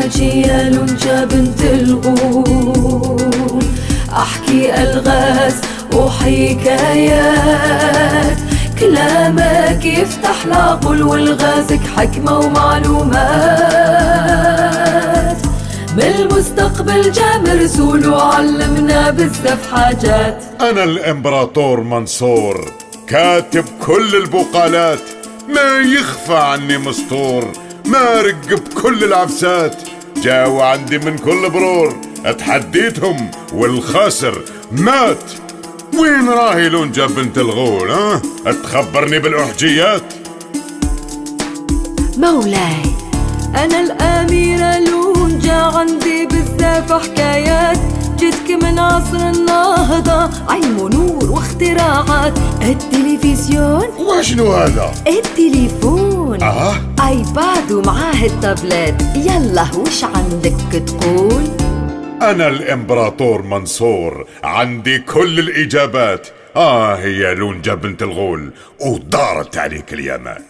اجي يا لونجا بنت الغول، احكي الغاز وحكايات، كلامك يفتح العقل والغازك حكمة ومعلومات، من المستقبل جا مرسول وعلمنا بزاف حاجات. أنا الإمبراطور منصور، كاتب كل البقالات، ما يخفى عني مسطور، ما رق بكل العفسات، جاوا عندي من كل برور، اتحديتهم والخاسر مات. وين راهي لونجا بنت الغول؟ تخبرني بالأحجيات؟ مولاي أنا الأميرة لونجا، عندي بزاف حكايات، جيتك من عصر النهضة، علم ونور واختراعات. التلفزيون وشنو هذا؟ التليفون ايباد ومعاه التابلت، يلا وش عندك تقول؟ أنا الإمبراطور منصور، عندي كل الإجابات. هي لونجا بنت الغول ودارت عليك اليامات.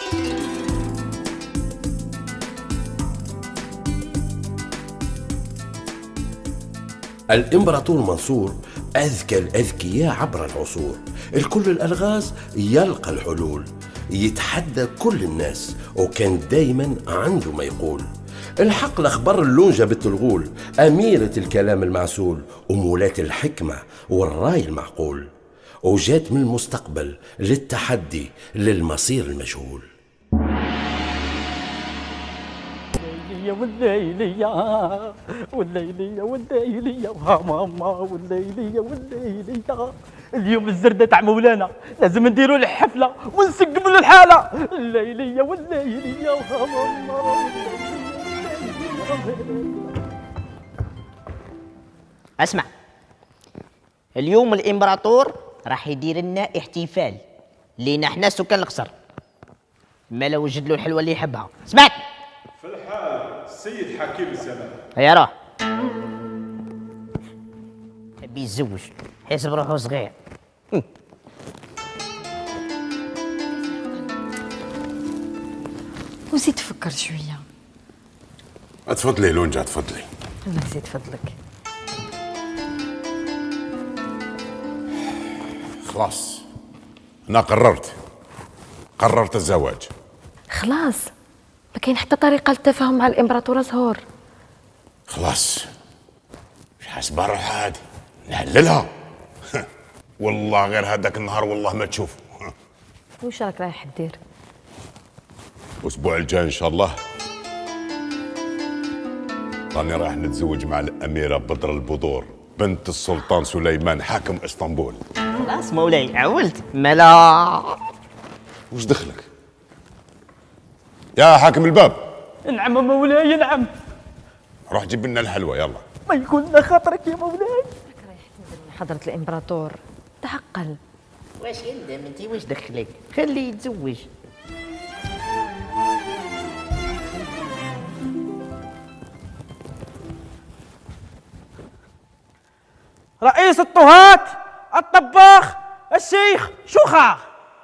الإمبراطور منصور أذكى الأذكياء عبر العصور، الكل الألغاز يلقى الحلول، يتحدى كل الناس وكان دايما عنده ما يقول. الحق الأخبار اللونجة بنت الغول، أميرة الكلام المعسول ومولاة الحكمة والرأي المعقول، وجات من المستقبل للتحدي للمصير المجهول. والليلية والليلية والليلية ماما والليلية والليلية، اليوم الزردة تاع مولانا لازم نديروا له حفلة ونسقموا له الحالة. الليلية والليلية ماما. اسمع، اليوم الامبراطور راح يدير لنا احتفال لينا احنا سكان القصر، ما لو وجد له الحلوه اللي يحبها. سمعت؟ في الحال السيد حكيم الزمان. يا راه يبي يتزوج، حسب روحه صغير. وزيد فكر شويه. تفضلي لونجا تفضلي. الله يزيد فضلك. خلاص أنا قررت الزواج. خلاص ما كاين حتى طريقه للتفاهم مع الامبراطوره زهور. خلاص مش حاسبة روحها هادي نهللها. والله غير هذاك النهار والله ما تشوف. واش راك رايح دير؟ الأسبوع الجاي إن شاء الله راني رايح نتزوج مع الأميرة بدر البدور بنت السلطان سليمان حاكم اسطنبول. خلاص مولاي عولت ملا. وش دخلك؟ يا حاكم الباب. نعم مولاي نعم. روح جيب لنا الحلوى يلا. ما يكون لنا خاطرك يا مولاي. رايح تنزل حضرة الامبراطور، تعقل. واش يندم انت؟ واش دخلك؟ خليه يتزوج. رئيس الطهاة، الطباخ، الشيخ، شوخة.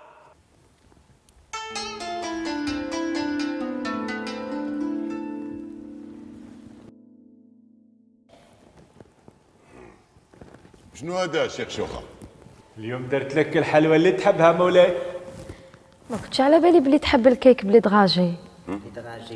شنو هذا شيخ شوخة؟ اليوم درت لك الحلوى اللي تحبها مولاي. ما كنتش على بالي بلي تحب الكيك بلي دغاجي. دغاجي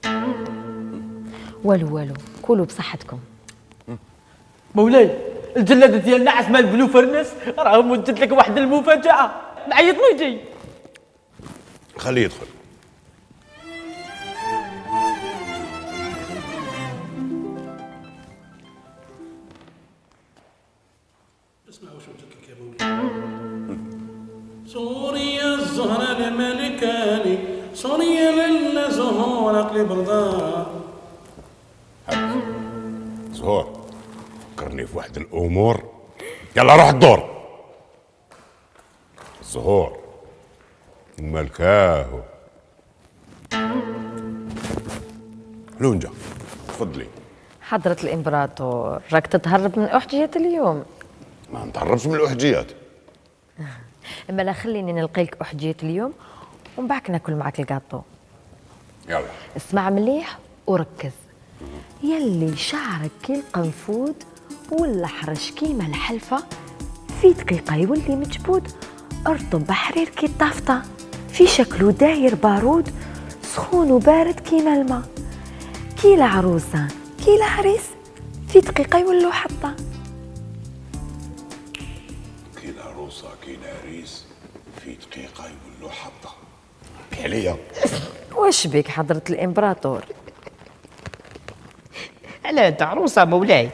والو كلوا بصحتكم. مولاي الجلادة ديالنا عسمها البلو فرنس، راهم وجدت لك واحد المفاجأة، نعيط له يجي. خليه يدخل. اسمعوا شو جبت لك يا مولاي. سوريا الزهرة الملكاني، سوريا للا زهور اقلب رضا. زهور فكرني في واحد الامور. يلا روح الدور. زهور الملكاه. لونجا تفضلي. حضرة الامبراطور راك تتهرب من احجية اليوم. ما نتهربش من الاحجيات. اما لا خليني نلقي لك احجية اليوم ومن بعد ناكل معك الكاطو. يلا اسمع مليح وركز. يلي شعرك كي القنفود ولا حرش كيما الحلفة، في دقيقة يولي مجبود، ارطب بحرير كي الطافطة، في شكله داير بارود، سخون وبارد كيما الماء، كي العروسة كي العريس في دقيقة يولوا حطة. كي العروسة كي العريس في دقيقة يولوا حطة. كي عليا واش بك حضرة الإمبراطور؟ ألا أنت عروسة مولاي.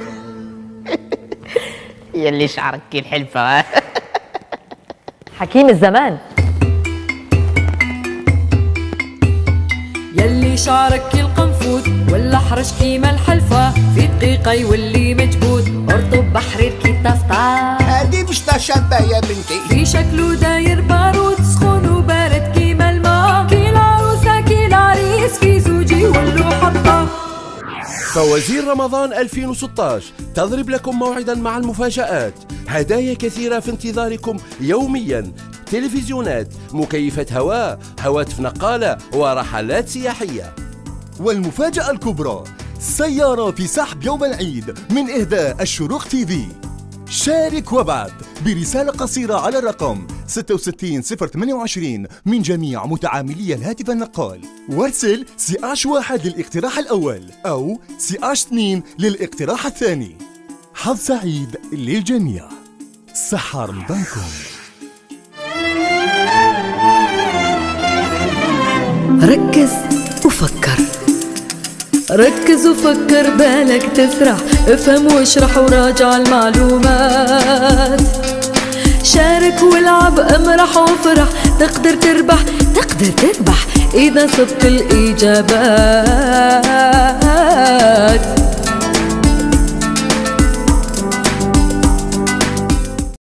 يلي شعرك كي الحلفة. حكيم الزمان. يلي شعرك كي القنفود ولا حرش كيما الحلفة، في دقيقة يولي مجبود، ارطب بحرير كي الطفطة. هادي مش شابة يا بنتي، في شكله داير بارود، سخون وبارد كيما الماء، كي العروسة كي العريس في زوجي يولوا حطة. فوازير رمضان 2016 تضرب لكم موعدا مع المفاجآت، هدايا كثيرة في انتظاركم يوميا، تلفزيونات، مكيفات هواء، هواتف نقالة ورحلات سياحية. والمفاجأة الكبرى سيارة في سحب يوم العيد من إهداء الشروق تي في. شارك وابعث برسالة قصيرة على الرقم 66028 من جميع متعاملي الهاتف النقال، وارسل CH1 للاقتراح الأول أو CH2 للاقتراح الثاني. حظ سعيد للجميع. صحة رمضانكم. ركز وفكر، ركز وفكر بالك تفرح، افهم واشرح وراجع المعلومات، شارك والعب امرح وافرح، تقدر تربح تقدر تربح إذا صدت الإجابات.